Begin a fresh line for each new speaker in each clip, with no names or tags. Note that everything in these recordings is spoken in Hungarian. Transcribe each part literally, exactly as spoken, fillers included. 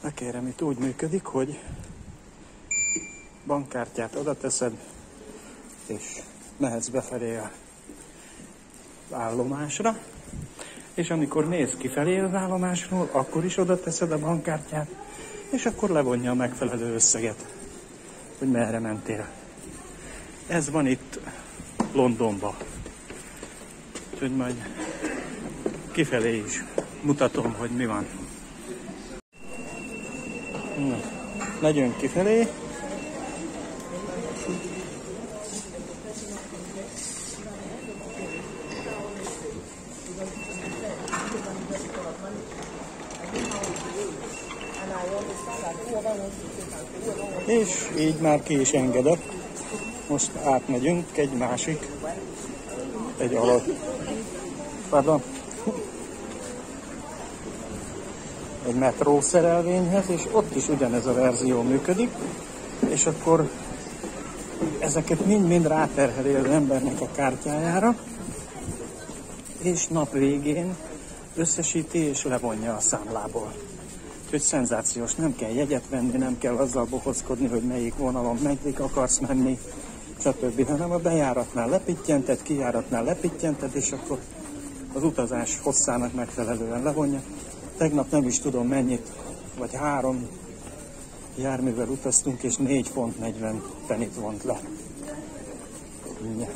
Na kérem, itt úgy működik, hogy bankkártyát oda teszed, és mehetsz befelé az állomásra, és amikor mész kifelé az állomásról, akkor is oda teszed a bankkártyát, és akkor levonja a megfelelő összeget, hogy merre mentél. Ez van itt Londonban. Úgyhogy majd kifelé is mutatom, hogy mi van. Na, megyünk kifelé. És így már ki is engedett. Most átmegyünk egy másik, egy alatt. Pardon. Egy metró szerelvényhez, és ott is ugyanez a verzió működik, és akkor ezeket mind-mind ráterheli az embernek a kártyájára, és nap végén összesíti és levonja a számlából. Úgyhogy szenzációs, nem kell jegyet venni, nem kell azzal bohockodni, hogy melyik vonalon meddig akarsz menni, stb. Hanem a bejáratnál lepityented, kijáratnál lepityented, és akkor az utazás hosszának megfelelően levonja. Tegnap nem is tudom mennyit, vagy három járművel utaztunk, és négy font negyven penit vont le. Ja.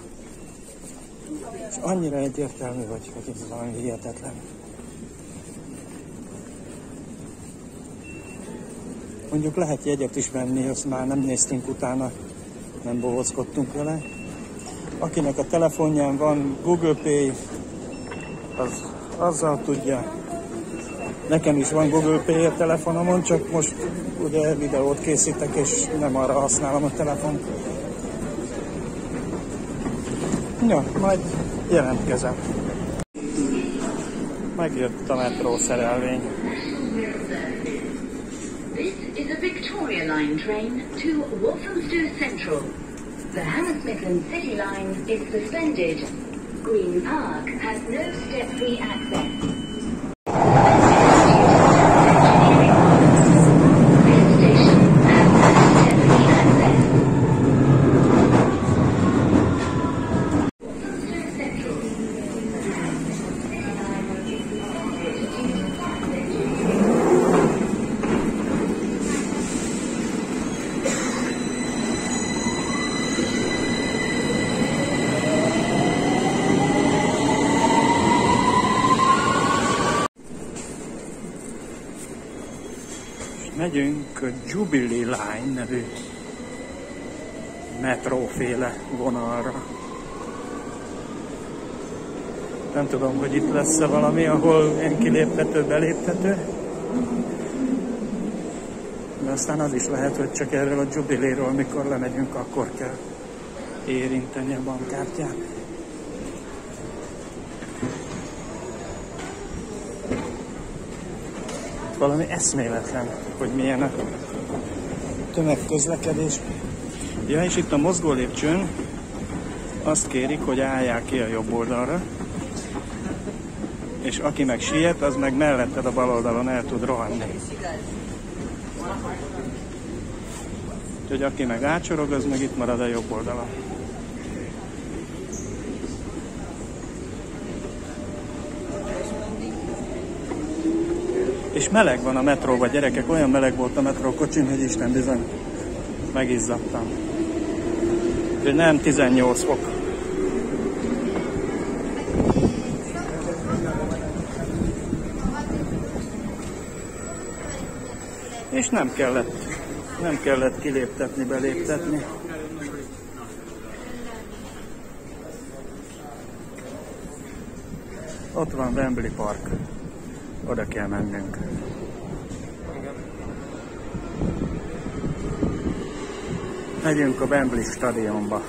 És annyira egyértelmű, hogy, hogy ez valami hihetetlen. Mondjuk lehet jegyet is venni, azt már nem néztünk utána, nem bohockodtunk vele. Akinek a telefonján van Google Pay, az azzal tudja. Nekem is van Google Pay a telefonomon, csak most ugye videót készítek, és nem arra használom a telefont. Ja, majd jelentkezem. Megjött a metró szerelvény.
This is a Victoria Line train to Walthamstow Central. The Hammersmith and City Line is suspended. Green Park has no step-free access.
Megyünk a Jubilee Line nevű metróféle vonalra. Nem tudom, hogy itt lesz-e valami, ahol ilyen kiléptető, beléptető. De aztán az is lehet, hogy csak erről a Jubilee-ról, mikor lemegyünk, akkor kell érinteni a bankkártyát. Valami eszméletlen, hogy milyen a tömegközlekedés. Ja, és itt a mozgó lépcsőn azt kérik, hogy állják ki a jobb oldalra, és aki meg siet, az meg melletted a bal oldalon el tud rohanni. Úgyhogy aki meg átsorog, az meg itt marad a jobb oldalon. És meleg van a metróban, gyerekek, olyan meleg volt a metrókocsin, hogy Isten bizony megizzadtam. De nem tizennyolc fok. És nem kellett, nem kellett kiléptetni, beléptetni. Ott van Wembley Park. Oda kell mennünk. Megyünk a Wembley stadionba.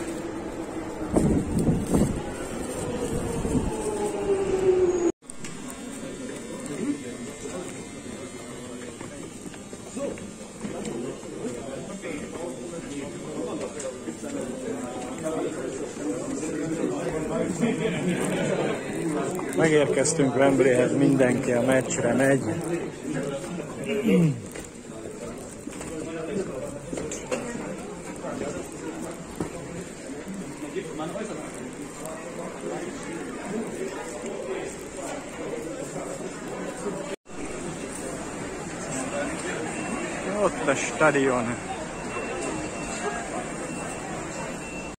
Megérkeztünk Wembleyhez, mindenki a meccsre megy. Ott a stadion.